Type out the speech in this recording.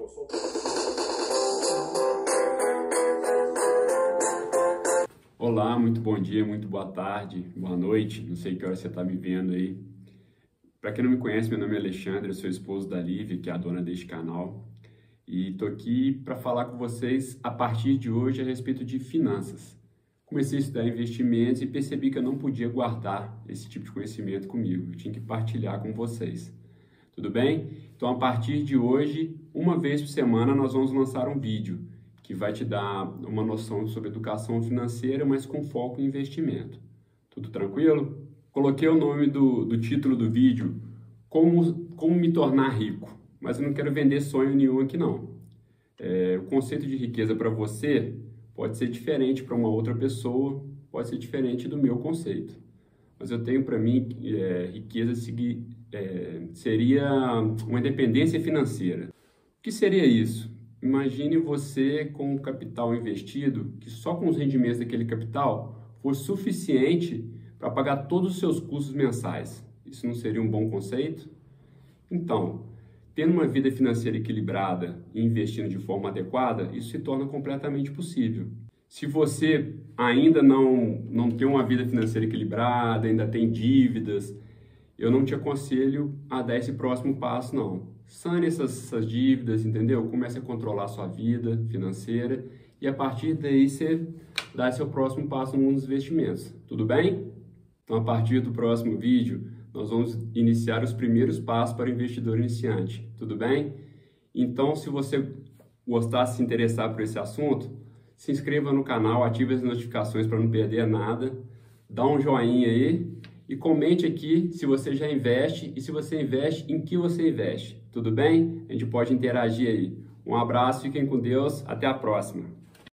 Olá, muito bom dia, muito boa tarde, boa noite, não sei que hora você está me vendo aí. Para quem não me conhece, meu nome é Alexandre, eu sou esposo da Lívia, que é a dona deste canal. E estou aqui para falar com vocês a partir de hoje a respeito de finanças. Comecei a estudar investimentos e percebi que eu não podia guardar esse tipo de conhecimento comigo, eu tinha que partilhar com vocês. Tudo bem? Então, a partir de hoje, uma vez por semana, nós vamos lançar um vídeo que vai te dar uma noção sobre educação financeira, mas com foco em investimento. Tudo tranquilo? Coloquei o nome do título do vídeo, como me tornar rico, mas eu não quero vender sonho nenhum aqui não. O conceito de riqueza para você pode ser diferente para uma outra pessoa, pode ser diferente do meu conceito. Mas eu tenho para mim, riqueza seria uma independência financeira. O que seria isso? Imagine você com um capital investido, que só com os rendimentos daquele capital for suficiente para pagar todos os seus custos mensais. Isso não seria um bom conceito? Então, tendo uma vida financeira equilibrada e investindo de forma adequada, isso se torna completamente possível. Se você ainda não tem uma vida financeira equilibrada, ainda tem dívidas, eu não te aconselho a dar esse próximo passo, não. Sane essas dívidas, entendeu? Comece a controlar a sua vida financeira e a partir daí você dá seu próximo passo no mundo dos investimentos. Tudo bem? Então, a partir do próximo vídeo, nós vamos iniciar os primeiros passos para o investidor iniciante. Tudo bem? Então, se você gostar, se interessar por esse assunto, se inscreva no canal, ative as notificações para não perder nada, dá um joinha aí e comente aqui se você já investe e se você investe, em que você investe. Tudo bem? A gente pode interagir aí. Um abraço, fiquem com Deus, até a próxima.